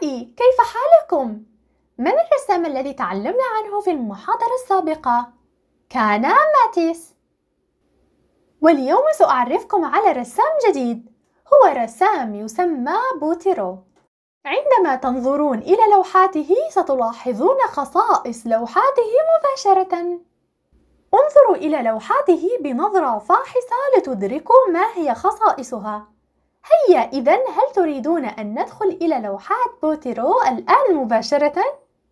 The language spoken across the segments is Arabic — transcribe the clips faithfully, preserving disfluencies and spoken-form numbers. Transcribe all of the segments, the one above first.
أصدقائي، كيف حالكم؟ من الرسام الذي تعلمنا عنه في المحاضرة السابقة؟ كان ماتيس. واليوم سأعرفكم على رسام جديد، هو رسام يسمى بوتيرو. عندما تنظرون إلى لوحاته ستلاحظون خصائص لوحاته مباشرة. انظروا إلى لوحاته بنظرة فاحصة لتدركوا ما هي خصائصها. هيا إذن، هل تريدون أن ندخل إلى لوحات بوتيرو الآن مباشرة؟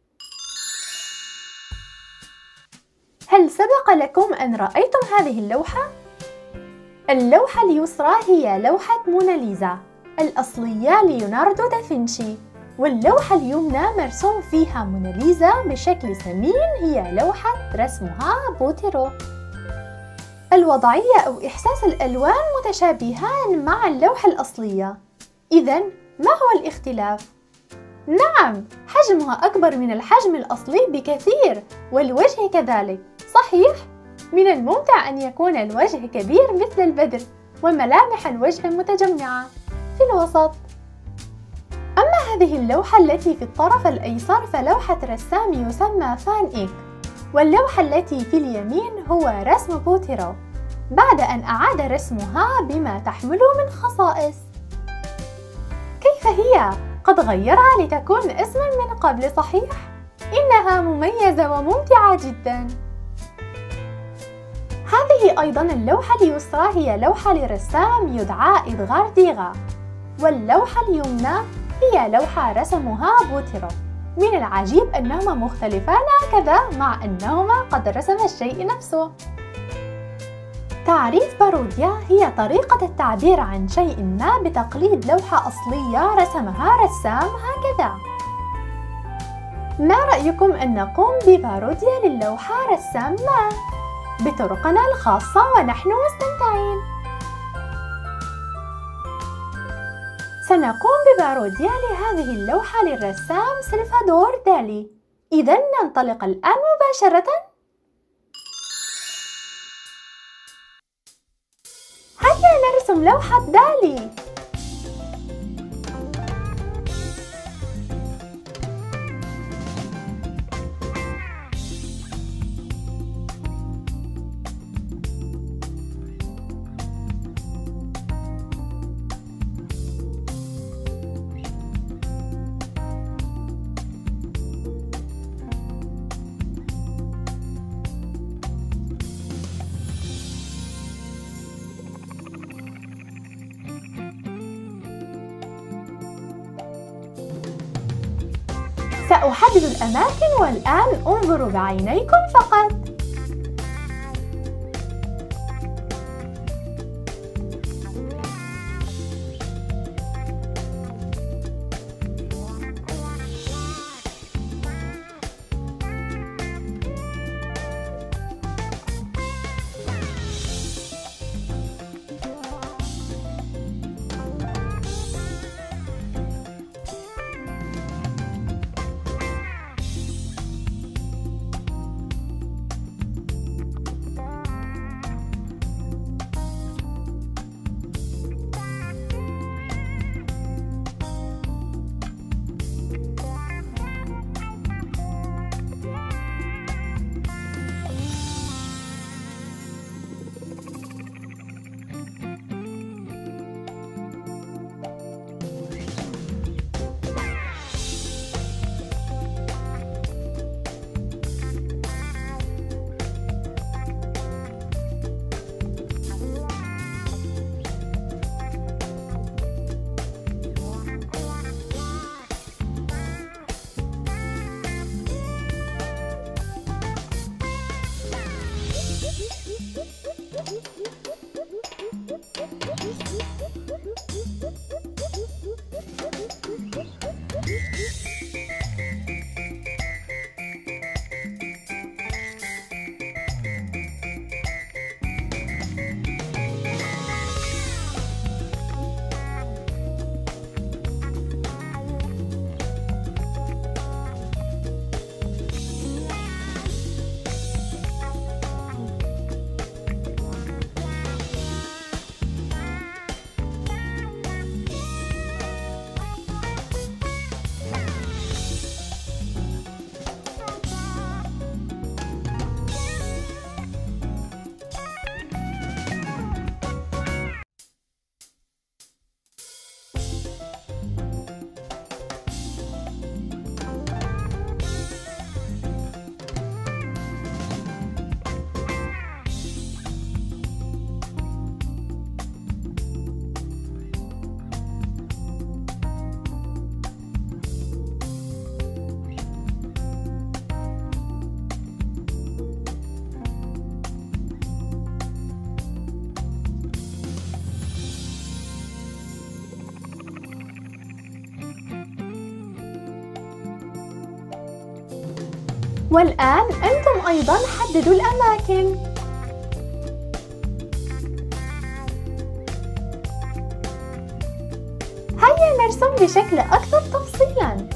هل سبق لكم أن رأيتم هذه اللوحة؟ اللوحة اليسرى هي لوحة موناليزا الأصلية ليوناردو دافنشي، واللوحة اليمنى مرسوم فيها موناليزا بشكل سمين هي لوحة رسمها بوتيرو. الوضعية أو إحساس الألوان متشابهان مع اللوحة الأصلية. إذن ما هو الاختلاف؟ نعم، حجمها أكبر من الحجم الأصلي بكثير، والوجه كذلك، صحيح؟ من الممتع أن يكون الوجه كبير مثل البدر، وملامح الوجه متجمعة في الوسط. أما هذه اللوحة التي في الطرف الأيسر فلوحة رسام يسمى فان إيك، واللوحة التي في اليمين هو رسم بوتيرو بعد أن أعاد رسمها بما تحمل من خصائص. كيف هي؟ قد غيرها لتكون اسما من قبل، صحيح؟ إنها مميزة وممتعة جدا. هذه أيضا اللوحة اليسرى هي لوحة لرسام يدعى إدغار ديغا، واللوحة اليمنى هي لوحة رسمها بوتيرو. من العجيب أنهما مختلفان هكذا مع أنهما قد رسم الشيء نفسه. تعريف باروديا هي طريقة التعبير عن شيء ما بتقليد لوحة أصلية رسمها رسام هكذا. ما رأيكم أن نقوم بباروديا للوحة رسام ما بطرقنا الخاصة ونحن مستمتعين؟ سنقوم بباروديا لهذه اللوحة للرسام سلفادور دالي. إذن ننطلق الآن مباشرة. هيا نرسم لوحة دالي. سأحدد الأماكن والآن انظروا بعينيكم فقط. والآن أنتم أيضاً حددوا الأماكن. هيا نرسم بشكل أكثر تفصيلاً.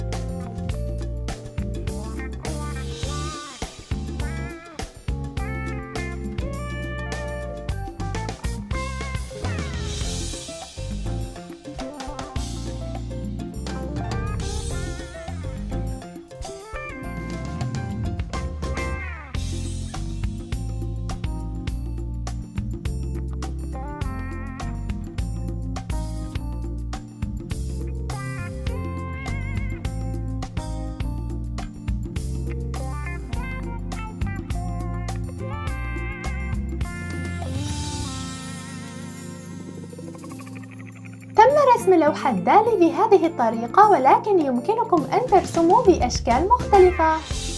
تم رسم لوحة دالي بهذه الطريقة، ولكن يمكنكم أن ترسموا بأشكال مختلفة.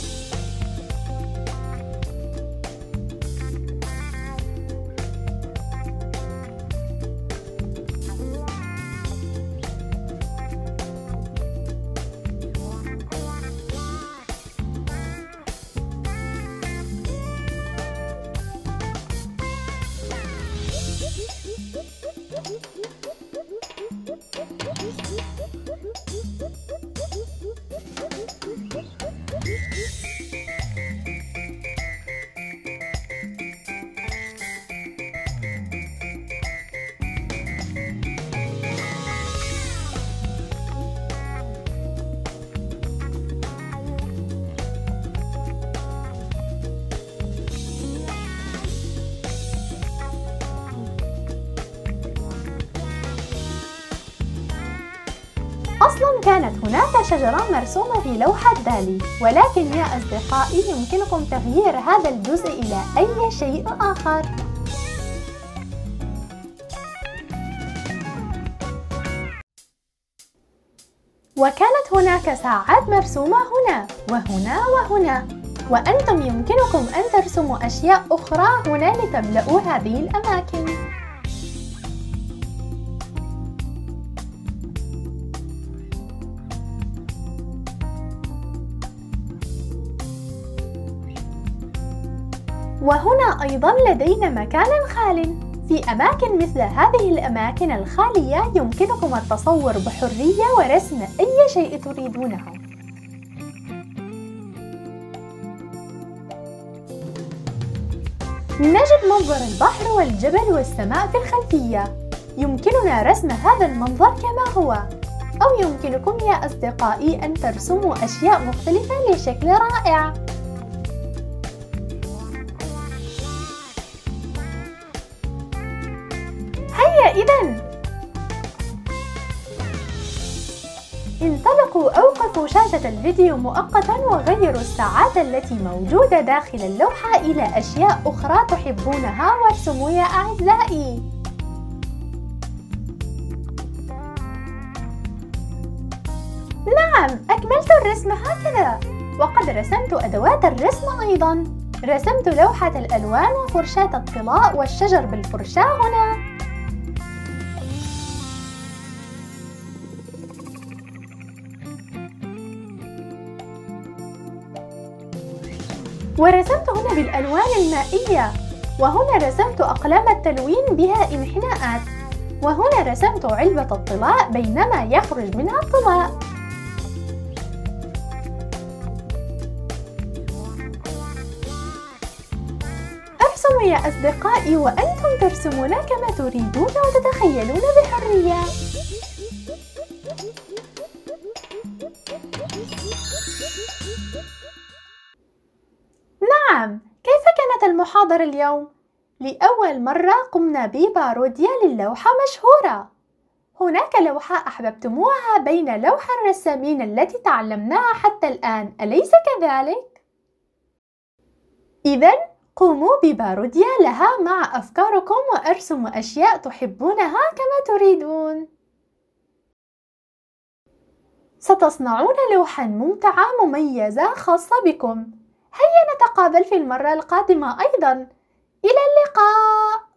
أصلاً كانت هناك شجرة مرسومة في لوحة دالي، ولكن يا أصدقائي يمكنكم تغيير هذا الجزء إلى أي شيء آخر. وكانت هناك ساعات مرسومة هنا وهنا وهنا، وأنتم يمكنكم أن ترسموا أشياء أخرى هنا لتملؤوا هذه الأماكن. وهنا أيضاً لدينا مكان خال. في أماكن مثل هذه الأماكن الخالية يمكنكم التصور بحرية ورسم أي شيء تريدونه. نجد منظر البحر والجبل والسماء في الخلفية. يمكننا رسم هذا المنظر كما هو، أو يمكنكم يا أصدقائي أن ترسموا أشياء مختلفة لشكل رائع. إذن انطلقوا، أوقفوا شاشة الفيديو مؤقتاً وغيروا الساعات التي موجودة داخل اللوحة إلى أشياء أخرى تحبونها وارسموا يا أعزائي. نعم، أكملت الرسم هكذا، وقد رسمت أدوات الرسم أيضاً. رسمت لوحة الألوان وفرشاة الطلاء والشجر بالفرشاة هنا. ورسمت هنا بالألوان المائية، وهنا رسمت أقلام التلوين بها انحناءات، وهنا رسمت علبة الطلاء بينما يخرج منها الطلاء. ارسموا يا أصدقائي وأنتم ترسمون كما تريدون وتتخيلون بحرية. نعم، كيف كانت المحاضرة اليوم؟ لأول مرة قمنا بباروديا للوحة مشهورة. هناك لوحة أحببتموها بين لوح الرسامين التي تعلمناها حتى الآن، أليس كذلك؟ إذن قوموا بباروديا لها مع أفكاركم وأرسموا أشياء تحبونها كما تريدون. ستصنعون لوحة ممتعة مميزة خاصة بكم. هيا نتقابل في المرة القادمة أيضاً. إلى اللقاء.